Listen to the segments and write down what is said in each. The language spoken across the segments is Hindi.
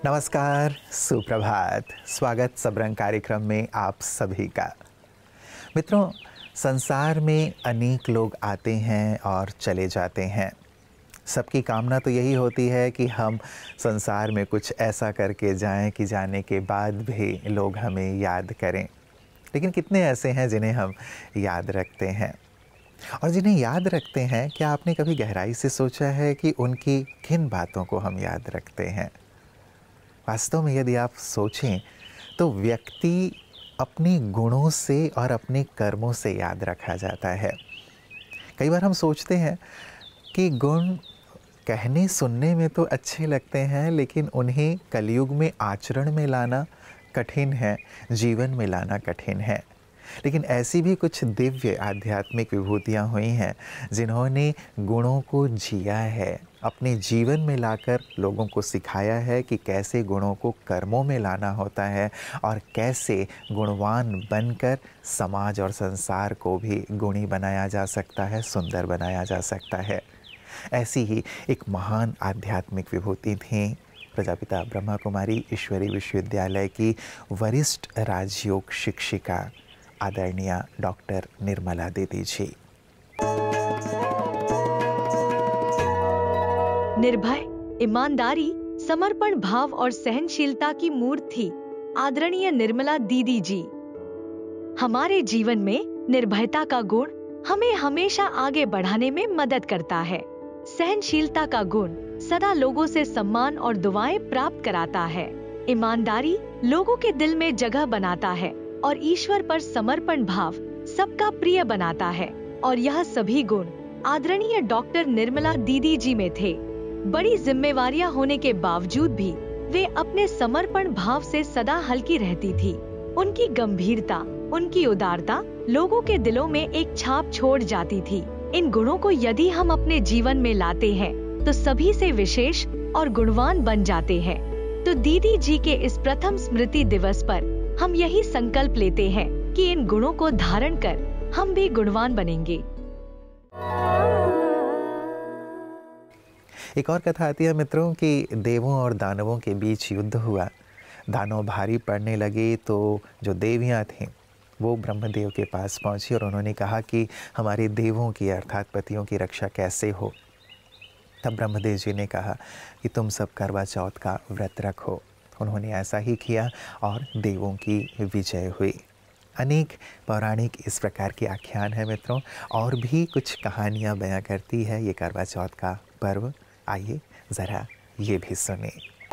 नमस्कार, सुप्रभात। स्वागत सबरंग कार्यक्रम में आप सभी का। मित्रों, संसार में अनेक लोग आते हैं और चले जाते हैं। सबकी कामना तो यही होती है कि हम संसार में कुछ ऐसा करके जाएं कि जाने के बाद भी लोग हमें याद करें। लेकिन कितने ऐसे हैं जिन्हें हम याद रखते हैं? और जिन्हें याद रखते हैं, क्या आपने कभी गहराई से सोचा है कि उनकी किन बातों को हम याद रखते हैं? वास्तव में यदि आप सोचें तो व्यक्ति अपने गुणों से और अपने कर्मों से याद रखा जाता है। कई बार हम सोचते हैं कि गुण कहने सुनने में तो अच्छे लगते हैं, लेकिन उन्हें कलयुग में आचरण में लाना कठिन है, जीवन में लाना कठिन है। लेकिन ऐसी भी कुछ दिव्य आध्यात्मिक विभूतियाँ हुई हैं जिन्होंने गुणों को जिया है, अपने जीवन में लाकर लोगों को सिखाया है कि कैसे गुणों को कर्मों में लाना होता है और कैसे गुणवान बनकर समाज और संसार को भी गुणी बनाया जा सकता है, सुंदर बनाया जा सकता है। ऐसी ही एक महान आध्यात्मिक विभूति थी प्रजापिता ब्रह्मा कुमारी ईश्वरी विश्वविद्यालय की वरिष्ठ राजयोग शिक्षिका आदरणीय डॉक्टर निर्मला दीदी जी। निर्भय, ईमानदारी, समर्पण भाव और सहनशीलता की मूर्त थी आदरणीय निर्मला दीदी जी। हमारे जीवन में निर्भयता का गुण हमें हमेशा आगे बढ़ाने में मदद करता है। सहनशीलता का गुण सदा लोगों से सम्मान और दुआएं प्राप्त कराता है। ईमानदारी लोगों के दिल में जगह बनाता है और ईश्वर पर समर्पण भाव सबका प्रिय बनाता है। और यह सभी गुण आदरणीय डॉक्टर निर्मला दीदी जी में थे। बड़ी जिम्मेवारियां होने के बावजूद भी वे अपने समर्पण भाव से सदा हल्की रहती थी। उनकी गंभीरता, उनकी उदारता लोगों के दिलों में एक छाप छोड़ जाती थी। इन गुणों को यदि हम अपने जीवन में लाते हैं तो सभी से विशेष और गुणवान बन जाते हैं। तो दीदी जी के इस प्रथम स्मृति दिवस पर हम यही संकल्प लेते हैं कि इन गुणों को धारण कर हम भी गुणवान बनेंगे। एक और कथा आती है मित्रों कि देवों और दानवों के बीच युद्ध हुआ। दानव भारी पड़ने लगे तो जो देवियां थीं वो ब्रह्मदेव के पास पहुंची और उन्होंने कहा कि हमारे देवों की अर्थात पतियों की रक्षा कैसे हो। तब ब्रह्मदेव जी ने कहा कि तुम सब करवा चौथ का व्रत रखो। उन्होंने ऐसा ही किया और देवों की विजय हुई। अनेक पौराणिक इस प्रकार की आख्यान है मित्रों, और भी कुछ कहानियाँ बयां करती है ये करवा चौथ का पर्व। आइए ज़रा ये भी सुने।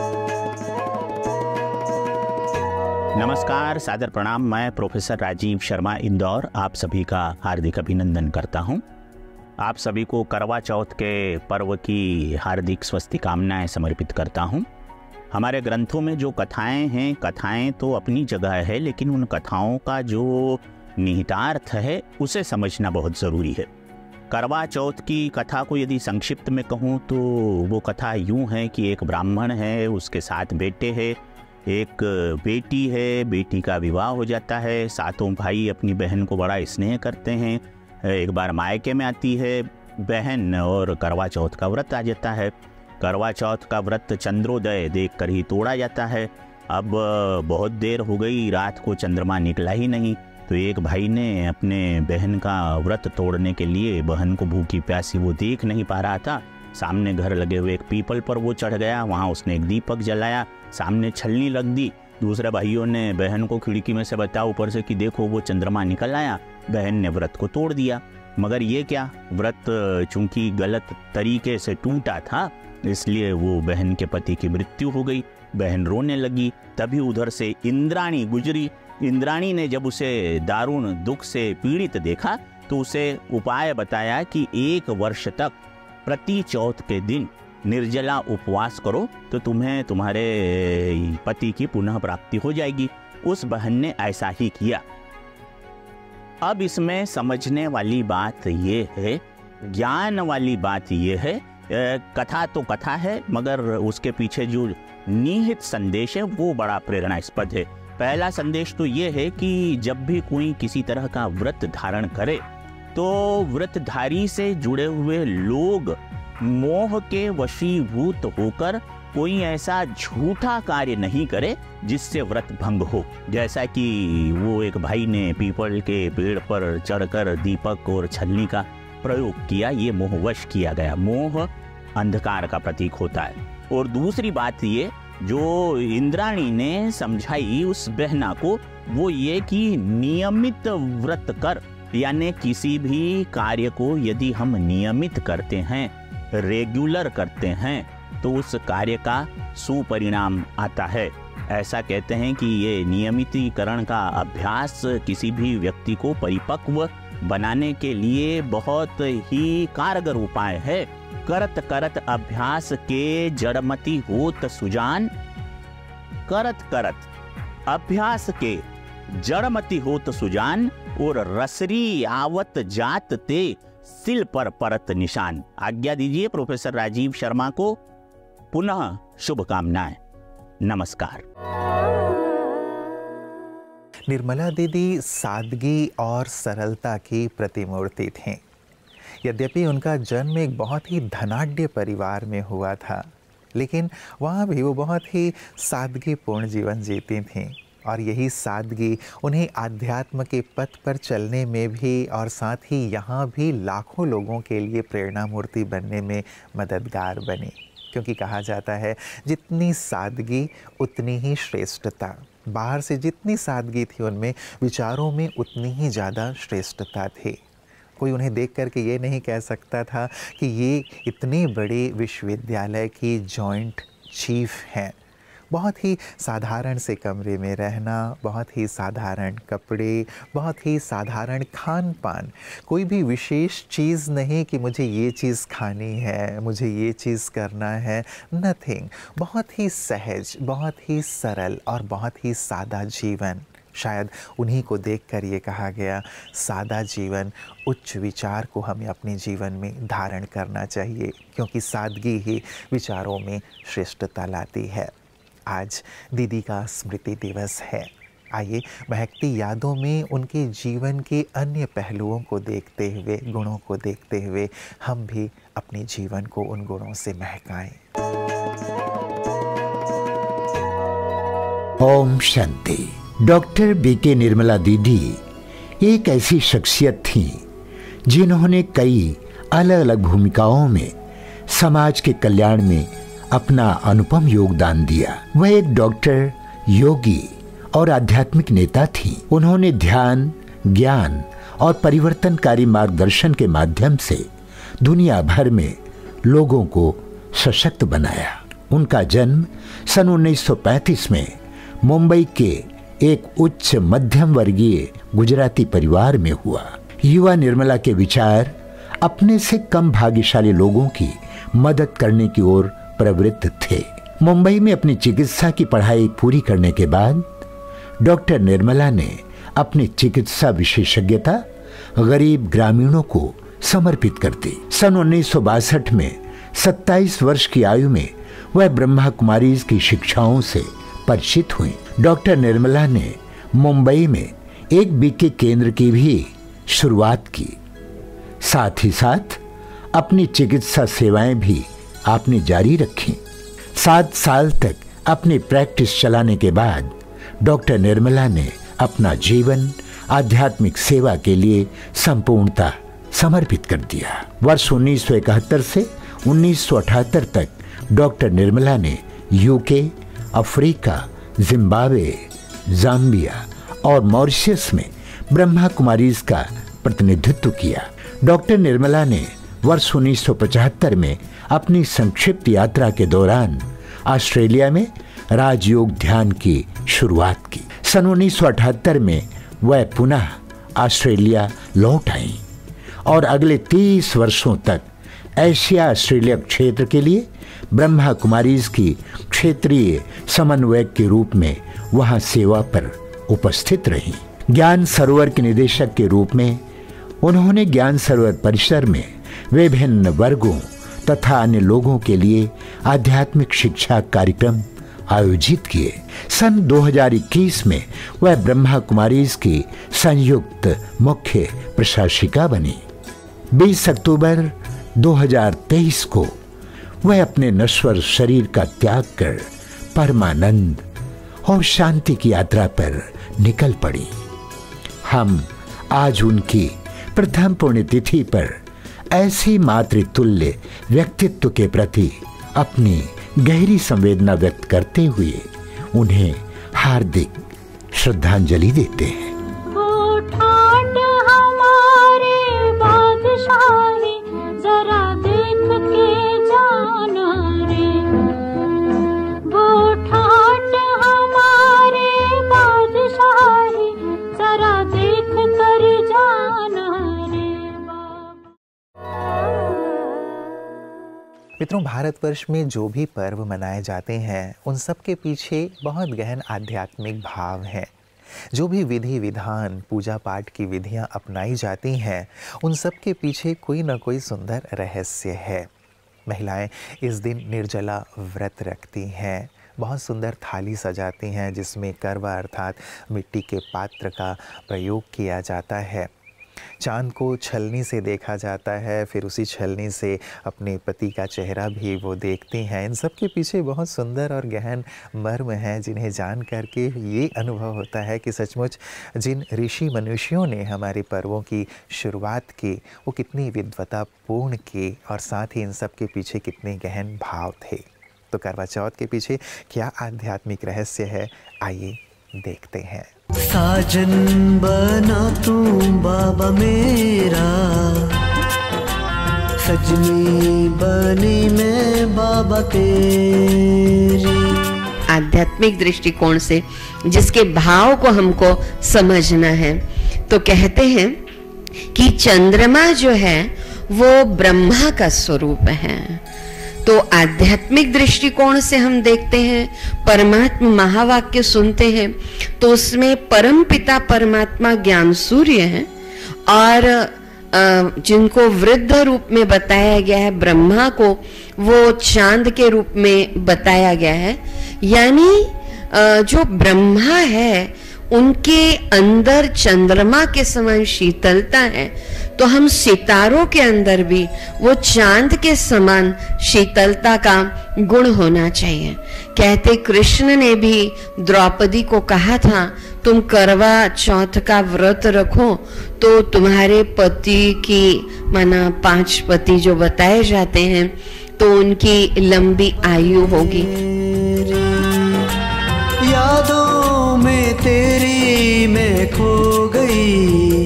नमस्कार, सादर प्रणाम। मैं प्रोफेसर राजीव शर्मा इंदौर आप सभी का हार्दिक अभिनंदन करता हूं। आप सभी को करवा चौथ के पर्व की हार्दिक स्वस्ति कामनाएं समर्पित करता हूं। हमारे ग्रंथों में जो कथाएं हैं, कथाएं तो अपनी जगह है, लेकिन उन कथाओं का जो निहितार्थ है उसे समझना बहुत ज़रूरी है। करवा चौथ की कथा को यदि संक्षिप्त में कहूँ तो वो कथा यूँ है कि एक ब्राह्मण है, उसके 7 बेटे हैं, एक बेटी है। बेटी का विवाह हो जाता है। 7 भाई अपनी बहन को बड़ा स्नेह करते हैं। एक बार मायके में आती है बहन और करवा चौथ का व्रत आ जाता है। करवा चौथ का व्रत चंद्रोदय देखकर ही तोड़ा जाता है। अब बहुत देर हो गई, रात को चंद्रमा निकला ही नहीं, तो एक भाई ने अपने बहन का व्रत तोड़ने के लिए, बहन को भूखी प्यासी वो देख नहीं पा रहा था, सामने घर लगे हुए एक पीपल पर वो चढ़ गया। वहाँ उसने एक दीपक जलाया, सामने छलनी रख दी। दूसरे भाइयों ने बहन को खिड़की में से बताया ऊपर से कि देखो वो चंद्रमा निकल आया। बहन ने व्रत को तोड़ दिया। मगर ये क्या, व्रत चूंकि गलत तरीके से टूटा था इसलिए वो बहन के पति की मृत्यु हो गई। बहन रोने लगी। तभी उधर से इंद्राणी गुजरी। इंद्राणी ने जब उसे दारुण दुख से पीड़ित देखा तो उसे उपाय बताया कि 1 वर्ष तक प्रति चौथ के दिन निर्जला उपवास करो तो तुम्हें तुम्हारे पति की पुनः प्राप्ति हो जाएगी। उस बहन ने ऐसा ही किया। अब इसमें समझने वाली बात ये है, ज्ञान वाली बात ये है, कथा तो कथा है मगर उसके पीछे जो निहित संदेश है वो बड़ा प्रेरणास्पद है। पहला संदेश तो ये है कि जब भी कोई किसी तरह का व्रत धारण करे तो व्रतधारी से जुड़े हुए लोग मोह के वशीभूत होकर कोई ऐसा झूठा कार्य नहीं करे जिससे व्रत भंग हो। जैसा कि वो एक भाई ने पीपल के पेड़ पर चढ़कर दीपक और छलनी का प्रयोग किया, ये मोहवश किया गया। मोह अंधकार का प्रतीक होता है। और दूसरी बात ये जो इंद्राणी ने समझाई उस बहना को, वो ये कि नियमित व्रत कर, यानी किसी भी कार्य को यदि हम नियमित करते हैं, रेगुलर करते हैं, तो उस कार्य का सुपरिणाम आता है। ऐसा कहते हैं कि ये नियमितीकरण का अभ्यास किसी भी व्यक्ति को परिपक्व बनाने के लिए बहुत ही कारगर उपाय है। करत करत अभ्यास के जड़मति होत सुजान, करत करत अभ्यास के जड़मति होत सुजान, और रसरी आवत जात ते सिल पर परत निशान। आज्ञा दीजिए प्रोफेसर राजीव शर्मा को पुनः शुभकामनाएं। नमस्कार। निर्मला दीदी सादगी और सरलता की प्रतिमूर्ति थीं। यद्यपि उनका जन्म एक बहुत ही धनाढ्य परिवार में हुआ था, लेकिन वहाँ भी वो बहुत ही सादगीपूर्ण जीवन जीती थीं। और यही सादगी उन्हें आध्यात्म के पथ पर चलने में भी और साथ ही यहाँ भी लाखों लोगों के लिए प्रेरणा मूर्ति बनने में मददगार बनी। क्योंकि कहा जाता है जितनी सादगी उतनी ही श्रेष्ठता। बाहर से जितनी सादगी थी उनमें, विचारों में उतनी ही ज़्यादा श्रेष्ठता थी। कोई उन्हें देख कर के ये नहीं कह सकता था कि ये इतने बड़े विश्वविद्यालय की जॉइंट चीफ हैं। बहुत ही साधारण से कमरे में रहना, बहुत ही साधारण कपड़े, बहुत ही साधारण खान पान, कोई भी विशेष चीज़ नहीं कि मुझे ये चीज़ खानी है, मुझे ये चीज़ करना है, नथिंग। बहुत ही सहज, बहुत ही सरल और बहुत ही सादा जीवन। शायद उन्हीं को देखकर ये कहा गया, सादा जीवन, उच्च विचार को हमें अपने जीवन में धारण करना चाहिए, क्योंकि सादगी ही विचारों में श्रेष्ठता लाती है। आज दीदी का स्मृति दिवस है। आइए महकती यादों में उनके जीवन के अन्य पहलुओं को देखते हुए, गुणों को देखते हुए हम भी अपने जीवन को उन गुणों से महकाएं। ओम शांति। डॉक्टर बीके निर्मला दीदी एक ऐसी शख्सियत थी जिन्होंने कई अलग अलग भूमिकाओं में समाज के कल्याण में अपना अनुपम योगदान दिया। वह एक डॉक्टर, योगी और आध्यात्मिक नेता थी। उन्होंने ध्यान, ज्ञान और परिवर्तनकारी मार्गदर्शन के माध्यम से दुनिया भर में लोगों को सशक्त बनाया। उनका जन्म सन 1935 में मुंबई के एक उच्च मध्यम वर्गीय गुजराती परिवार में हुआ। युवा निर्मला के विचार अपने से कम भाग्यशाली लोगों की मदद करने की ओर प्रवृत्त थे। मुंबई में अपनी चिकित्सा की पढ़ाई पूरी करने के बाद डॉक्टर निर्मला ने अपनी चिकित्सा विशेषज्ञता गरीब ग्रामीणों को समर्पित कर दी। सन 1962 में 27 वर्ष की आयु में वह ब्रह्मा कुमारीज की शिक्षाओं से परिचित हुई। डॉक्टर निर्मला ने मुंबई में एक बीके केंद्र की भी शुरुआत की। साथ ही साथ अपनी चिकित्सा सेवाएं भी आपने जारी रखी। 7 साल तक अपनी प्रैक्टिस चलाने के बाद डॉक्टर निर्मला ने अपना जीवन आध्यात्मिक सेवा के लिए संपूर्णतः समर्पित कर दिया। वर्ष 1971 से 1978 तक डॉक्टर निर्मला ने यूके, अफ्रीका, जिम्बाब्वे, जाम्बिया और मॉरिशस में ब्रह्मा कुमारीज का प्रतिनिधित्व किया। डॉक्टर निर्मला ने वर्ष 1975 में अपनी संक्षिप्त यात्रा के दौरान ऑस्ट्रेलिया में राजयोग ध्यान की शुरुआत की। सन 1978 में वह पुनः ऑस्ट्रेलिया लौट आईं और अगले 30 वर्षों तक एशिया ऑस्ट्रेलिया क्षेत्र के लिए ब्रह्मा कुमारीज की क्षेत्रीय समन्वयक के रूप में वहां सेवा पर उपस्थित रहीं। ज्ञान सरोवर के निदेशक के रूप में उन्होंने ज्ञान सरोवर परिसर में विभिन्न वर्गों तथा अन्य लोगों के लिए आध्यात्मिक शिक्षा कार्यक्रम आयोजित किए। सन 2021 में वह ब्रह्मा कुमारीज की संयुक्त मुख्य प्रशासिका बनी। 20 अक्टूबर 2023 को वह अपने नश्वर शरीर का त्याग कर परमानंद और शांति की यात्रा पर निकल पड़ी। हम आज उनकी प्रथम पुण्यतिथि पर ऐसी मातृतुल्य व्यक्तित्व के प्रति अपनी गहरी संवेदना व्यक्त करते हुए उन्हें हार्दिक श्रद्धांजलि देते हैं। वो ठाट हमारे बादशाही जरा देख के जाना रे, वो ठाट हमारे बादशाही जरा देख कर जाना रे बाबा। मित्रों, भारतवर्ष में जो भी पर्व मनाए जाते हैं उन सब के पीछे बहुत गहन आध्यात्मिक भाव हैं। जो भी विधि विधान पूजा पाठ की विधियां अपनाई जाती हैं उन सब के पीछे कोई ना कोई सुंदर रहस्य है। महिलाएं इस दिन निर्जला व्रत रखती हैं, बहुत सुंदर थाली सजाती हैं जिसमें करवा अर्थात मिट्टी के पात्र का प्रयोग किया जाता है। चाँद को छलनी से देखा जाता है, फिर उसी छलनी से अपने पति का चेहरा भी वो देखती हैं। इन सब के पीछे बहुत सुंदर और गहन मर्म हैं जिन्हें जान करके ये अनुभव होता है कि सचमुच जिन ऋषि मनुष्यों ने हमारे पर्वों की शुरुआत की वो कितनी विद्वतापूर्ण की और साथ ही इन सब के पीछे कितने गहन भाव थे। तो करवा चौथ के पीछे क्या आध्यात्मिक रहस्य है, आइए देखते हैं। साजन बना तू बाबा मेरा, सजनी बनी मैं बाबा तेरी। आध्यात्मिक दृष्टिकोण से जिसके भाव को हमको समझना है तो कहते हैं कि चंद्रमा जो है वो ब्रह्मा का स्वरूप है। तो आध्यात्मिक दृष्टिकोण से हम देखते हैं, परमात्मा महावाक्य सुनते हैं तो उसमें परम पिता परमात्मा ज्ञान सूर्य है और जिनको वृद्ध रूप में बताया गया है, ब्रह्मा को वो चांद के रूप में बताया गया है। यानी जो ब्रह्मा है उनके अंदर चंद्रमा के समान शीतलता है, तो हम सितारों के अंदर भी वो चांद के समान शीतलता का गुण होना चाहिए। कहते कृष्ण ने भी द्रौपदी को कहा था तुम करवा चौथ का व्रत रखो तो तुम्हारे पति की माना 5 पति जो बताए जाते हैं तो उनकी लंबी आयु होगी। यादों में तेरी मैं खो गई,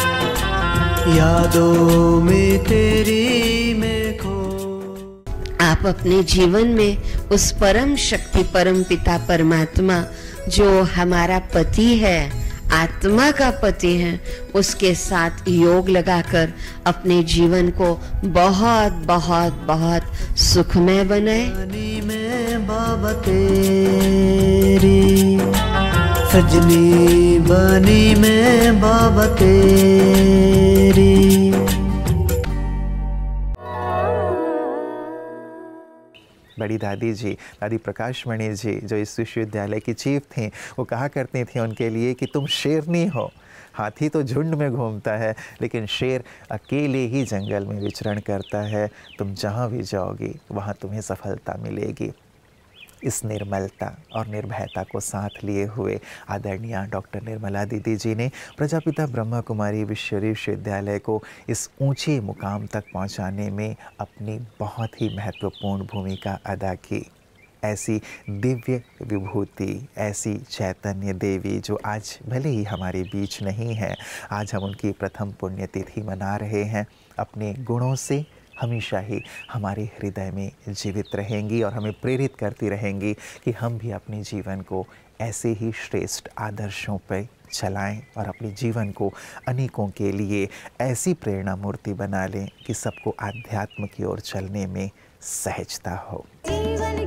यादों में तेरी मैं खो। आप अपने जीवन में उस परम शक्ति परम पिता परमात्मा जो हमारा पति है, आत्मा का पति है, उसके साथ योग लगाकर अपने जीवन को बहुत बहुत बहुत सुखमय बनाए। मैं बाबा तेरी, सजनी बनी मैं बाबा तेरी। बड़ी दादी जी, दादी प्रकाशमणि जी जो इस विश्वविद्यालय की चीफ थीं, वो कहा करती थी उनके लिए कि तुम शेरनी हो। हाथी तो झुंड में घूमता है लेकिन शेर अकेले ही जंगल में विचरण करता है। तुम जहाँ भी जाओगी वहाँ तुम्हें सफलता मिलेगी। इस निर्मलता और निर्भयता को साथ लिए हुए आदरणीय डॉक्टर निर्मला दीदी जी ने प्रजापिता ब्रह्मा कुमारी विश्वविद्यालय को इस ऊंचे मुकाम तक पहुंचाने में अपनी बहुत ही महत्वपूर्ण भूमिका अदा की। ऐसी दिव्य विभूति, ऐसी चैतन्य देवी जो आज भले ही हमारे बीच नहीं है, आज हम उनकी प्रथम पुण्यतिथि मना रहे हैं, अपने गुणों से हमेशा ही हमारे हृदय में जीवित रहेंगी और हमें प्रेरित करती रहेंगी कि हम भी अपने जीवन को ऐसे ही श्रेष्ठ आदर्शों पर चलाएं और अपने जीवन को अनेकों के लिए ऐसी प्रेरणा मूर्ति बना लें कि सबको आध्यात्म की ओर चलने में सहजता हो। जीवन